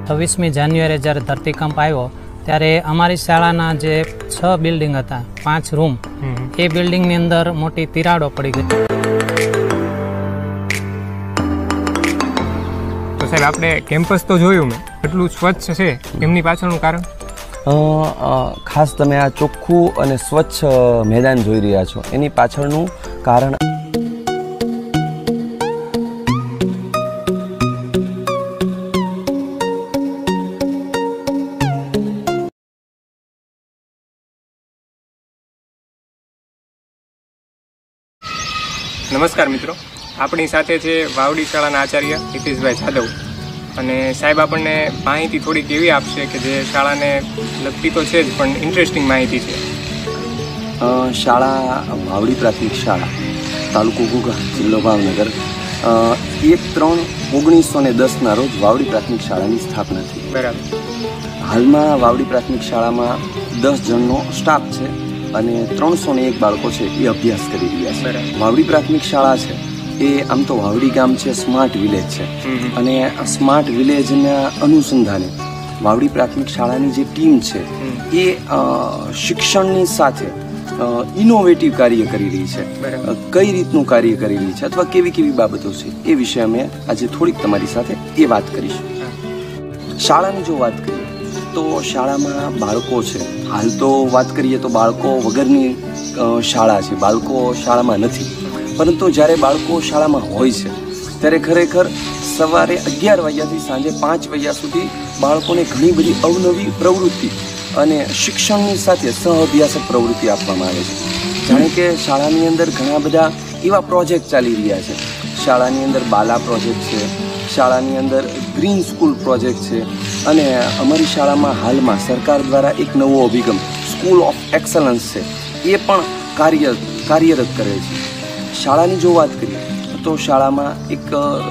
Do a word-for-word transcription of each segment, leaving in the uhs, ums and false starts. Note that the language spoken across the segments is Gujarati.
છવ્વીસમી જાન્યુઆરી જ્યારે ધરતીકંપ આવ્યો ત્યારે અમારી શાળાના જે છ બિલ્ડિંગ હતા, પાંચ રૂમ, એ બિલ્ડિંગની અંદર મોટી તિરાડો પડી ગઈ. તો સાહેબ આપણે કેમ્પસ તો જોયું મેં, એટલું સ્વચ્છ છે, એમની પાછળનું કારણ? ખાસ તમે આ ચોખ્ખું અને સ્વચ્છ મેદાન જોઈ રહ્યા છો, એની પાછળનું કારણ નમસ્કાર મિત્રો, આપણી સાથે છે વાવડી શાળાના આચાર્ય હિતેશભાઈ જાદવ, અને સાહેબ આપણને માહિતી થોડીક એવી આપશે કે જે શાળાને લગતી તો છે જ પણ ઇન્ટરેસ્ટિંગ માહિતી છે. શાળા વાવડી પ્રાથમિક શાળા, તાલુકો ઘોઘા, જિલ્લો ભાવનગર, એક ત્રણ ઓગણીસો ને દસના રોજ વાવડી પ્રાથમિક શાળાની સ્થાપના થઈ. બરાબર. હાલમાં વાવડી પ્રાથમિક શાળામાં દસ જણનો સ્ટાફ છે અને ત્રણસો ને એક બાળકો છે એ અભ્યાસ કરી રહ્યા છે. વાવડી પ્રાથમિક શાળા છે એ આમ તો વાવડી ગામ છે, સ્માર્ટ વિલેજ છે, અને આ સ્માર્ટ વિલેજના અનુસંધાને વાવડી પ્રાથમિક શાળાની જે ટીમ છે એ શિક્ષણની સાથે ઇનોવેટિવ કાર્ય કરી રહી છે. કઈ રીતનું કાર્ય કરી રહી છે અથવા કેવી કેવી બાબતો છે એ વિશે અમે આજે થોડીક તમારી સાથે એ વાત કરીશું. શાળાની જો વાત કરીએ તો શાળામાં બાળકો છે, હાલ તો વાત કરીએ તો બાળકો વગરની શાળા છે, બાળકો શાળામાં નથી, પરંતુ જ્યારે બાળકો શાળામાં હોય છે ત્યારે ખરેખર સવારે અગિયાર વાગ્યાથી સાંજે પાંચ વાગ્યા સુધી બાળકોને ઘણી બધી અવનવી પ્રવૃત્તિ અને શિક્ષણની સાથે સહઅભ્યાસક પ્રવૃત્તિ આપવામાં આવે છે. જાણે કે શાળાની અંદર ઘણા બધા એવા પ્રોજેક્ટ ચાલી રહ્યા છે. શાળાની અંદર બાલા પ્રોજેક્ટ છે, શાળાની અંદર ગ્રીન સ્કૂલ પ્રોજેક્ટ છે, અને અમારી શાળામાં હાલમાં સરકાર દ્વારા એક નવો અભિગમ સ્કૂલ ઓફ એક્સલન્સ છે એ પણ કાર્ય કાર્યરત કરે છે. શાળાની જો વાત કરીએ તો શાળામાં એક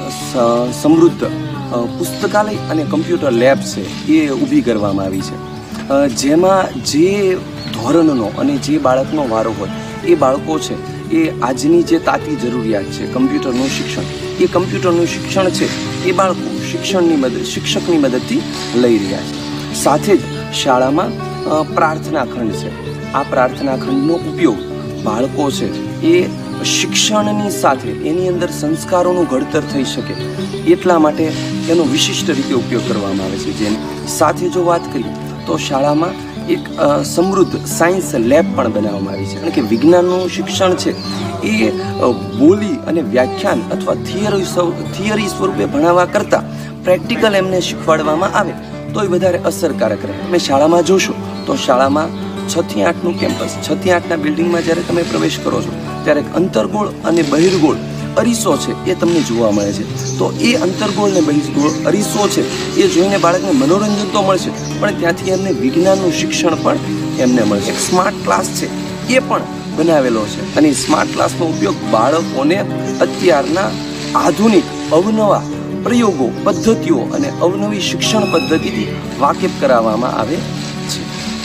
સમૃદ્ધ પુસ્તકાલય અને કમ્પ્યુટર લેબ છે એ ઊભી કરવામાં આવી છે, જેમાં જે ધોરણનો અને જે બાળકનો વારો હોય એ બાળકો છે એ આજની જે તાતી જરૂરિયાત છે કમ્પ્યુટરનું શિક્ષણ, એ કમ્પ્યુટરનું શિક્ષણ છે એ બાળકો શિક્ષણની મદદ શિક્ષકની મદદથી લઈ રહ્યા છે. સાથે જ શાળામાં પ્રાર્થના ખંડ છે. આ પ્રાર્થના ખંડનો ઉપયોગ બાળકો છે એ શિક્ષણની સાથે એની અંદર સંસ્કારોનું ઘડતર થઈ શકે એટલા માટે એનો વિશિષ્ટ રીતે ઉપયોગ કરવામાં આવે છે. જેની સાથે જો વાત કરીએ તો શાળામાં એક સમૃદ્ધ સાયન્સ લેબ પણ બનાવવામાં આવી છે, કારણ કે વિજ્ઞાનનું શિક્ષણ છે એ બોલી અને વ્યાખ્યાન અથવા થિયરી થિયરી સ્વરૂપે ભણાવવા કરતાં પ્રેક્ટિકલ એમને શીખવાડવામાં આવે તો એ વધારે અસરકારક રહે. તમે શાળામાં જોશો તો શાળામાં છ થી આઠનું કેમ્પસ, છ થી આઠના બિલ્ડિંગમાં જ્યારે તમે પ્રવેશ કરો છો ત્યારે અંતર્ગોળ અને બહિર્ગોળ અરીસો છે એ તમને જોવા મળે છે. તો એ અંતર્ગોળ ને બહિર્ગોળ અરીસો છે એ જોઈને બાળકને મનોરંજન તો મળશે, પણ ત્યાંથી એમને વિજ્ઞાનનું શિક્ષણ પણ એમને મળશે. એક સ્માર્ટ ક્લાસ છે એ પણ બનાવેલો છે, અને સ્માર્ટ ક્લાસનો ઉપયોગ બાળકોને અત્યારના આધુનિક અવનવા પ્રયોગો, પદ્ધતિઓ અને અવનવી શિક્ષણ પદ્ધતિથી વાકેફ કરાવવામાં આવે છે.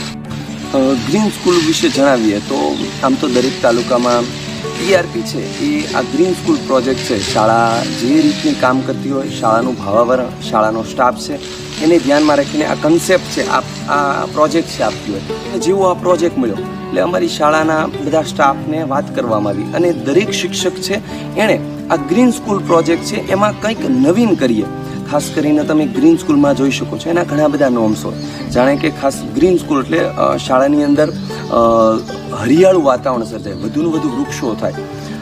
ગ્રીન સ્કૂલ વિશે જણાવીએ તો આમ તો દરેક તાલુકામાં ટીઆરપી છે એ આ ગ્રીન સ્કૂલ પ્રોજેક્ટ છે. શાળા જે રીતની કામ કરતી હોય, શાળાનું ભાવાવરણ, શાળાનો સ્ટાફ છે એને ધ્યાનમાં રાખીને આ કન્સેપ્ટ છે, આ આ પ્રોજેક્ટ છે આપતી હોય. અને જેવો આ પ્રોજેક્ટ મળ્યો એટલે અમારી શાળાના બધા સ્ટાફને વાત કરવામાં આવી, અને દરેક શિક્ષક છે એણે આ ગ્રીન સ્કૂલ પ્રોજેક્ટ છે એમાં કંઈક નવીન કરીએ. ખાસ કરીને તમે ગ્રીન સ્કૂલમાં જોઈ શકો છો એના ઘણા બધા નોર્મ્સ હોય. જાણે કે ખાસ ગ્રીન સ્કૂલ એટલે શાળાની અંદર હરિયાળું વાતાવરણ સર્જાય, વધુને વધુ વૃક્ષો થાય.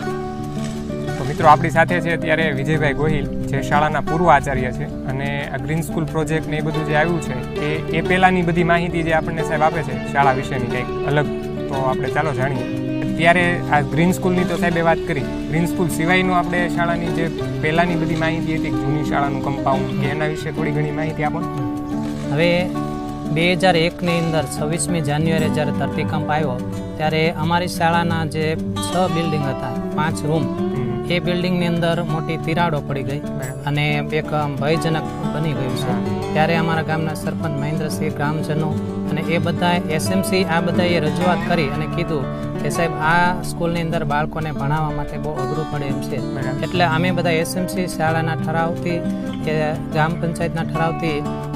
તો મિત્રો આપણી સાથે છે અત્યારે વિજયભાઈ ગોહિલ, જે શાળાના પૂર્વ આચાર્ય છે, અને આ ગ્રીન સ્કૂલ પ્રોજેક્ટ ને એ બધું જે આવ્યું છે એ એ પહેલાંની બધી માહિતી જે આપણને સાહેબ આપે છે શાળા વિશેની કંઈક અલગ, તો આપણે ચાલો જાણીએ. ત્યારે આ ગ્રીન સ્કૂલની તો સાહેબે વાત કરી, ગ્રીન સ્કૂલ સિવાયનું આપણે શાળાની જે પહેલાંની બધી માહિતી હતી, જૂની શાળાનું કમ્પાઉન્ડ, કે એના વિશે થોડી ઘણી માહિતી આપો. હવે બે હજાર એકની અંદર છવ્વીસમી જાન્યુઆરી જ્યારે ધરતીકંપ આવ્યો ત્યારે અમારી શાળાના જે છ બિલ્ડિંગ હતા, પાંચ રૂમ, એ બિલ્ડિંગની અંદર મોટી તિરાડો પડી ગઈ અને એક ભયજનક બની ગયું છે. ત્યારે અમારા ગામના સરપંચ મહેન્દ્રસિંહ, ગ્રામજનો અને એ બધા એસએમસી આ બધાએ રજૂઆત કરી અને કીધું કે સાહેબ આ સ્કૂલની અંદર બાળકોને ભણાવવા માટે બહુ અઘરું પડે એમ છે. એટલે અમે બધા એસએમસી શાળાના ઠરાવથી કે ગ્રામ પંચાયતના ઠરાવથી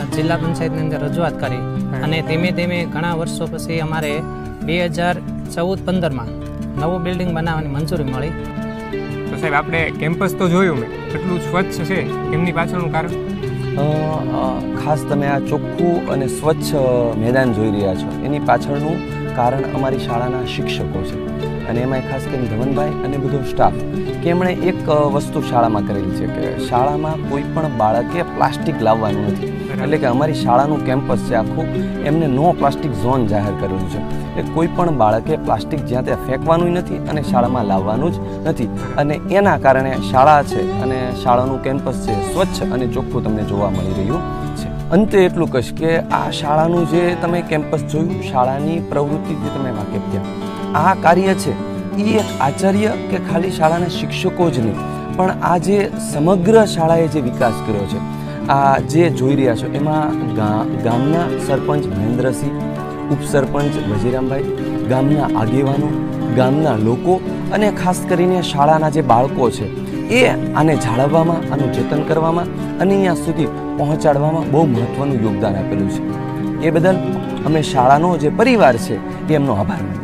જિલ્લા પંચાયતની અંદર રજૂઆત કરી અને ધીમે ધીમે ઘણા વર્ષો પછી અમારે બે હજાર ચૌદ પંદરમાં નવું બિલ્ડિંગ બનાવવાની મંજૂરી મળી. તો સાહેબ આપણે કેમ્પસ તો જોયું મેં, કેટલું સ્વચ્છ છે, એમની પાછળનું કારણ? અ, અ, ખાસ તમે આ ચોખ્ખું અને સ્વચ્છ મેદાન જોઈ રહ્યા છો, એની પાછળનું કારણ અમારી શાળાના શિક્ષકો છે. અને એમાં ખાસ કરીને ધવનભાઈ અને બધો સ્ટાફ કે એમણે એક વસ્તુ શાળામાં કરેલી છે કે શાળામાં કોઈ પણ બાળકે પ્લાસ્ટિક લાવવાનું નથી. એટલે કે અમારી શાળાનું કેમ્પસ છે આખું, એમને નો પ્લાસ્ટિક ઝોન જાહેર કરેલું છે. એટલે કોઈ પણ બાળકે પ્લાસ્ટિક જ્યાં ત્યાં ફેંકવાનું નથી અને શાળામાં લાવવાનું જ નથી. અને એના કારણે શાળા છે અને શાળાનું કેમ્પસ છે સ્વચ્છ અને ચોખ્ખું તમને જોવા મળી રહ્યું છે. અંતે એટલું કહીશ કે આ શાળાનું જે તમે કેમ્પસ જોયું, શાળાની પ્રવૃત્તિથી તમે વાકેફ થયા. આ કાર્ય છે એ એક આચાર્ય કે ખાલી શાળાના શિક્ષકો જ નહીં, પણ આ જે સમગ્ર શાળાએ જે વિકાસ કર્યો છે, આ જે જોઈ રહ્યા છો એમાં ગામના સરપંચ મહેન્દ્રસિંહ, ઉપસરપંચ વજીરામભાઈ, ગામના આગેવાનો, ગામના લોકો અને ખાસ કરીને શાળાના જે બાળકો છે એ આને જાળવવામાં, આનું જતન કરવામાં અને અહીંયા સુધી પહોંચાડવામાં બહુ મહત્ત્વનું યોગદાન આપેલું છે. એ બદલ અમે શાળાનો જે પરિવાર છે એ એમનો આભાર માનીએ.